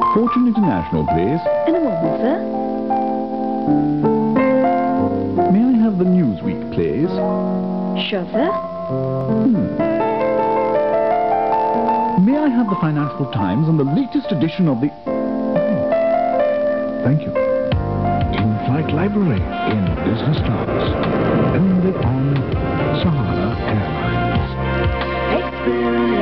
Fortune International, please. In a moment, sir. May I have the Newsweek, please? Sure, sir. May I have the Financial Times and the latest edition of the... Thank you. In-flight library in business class. Only on Sahara Airlines. Experience.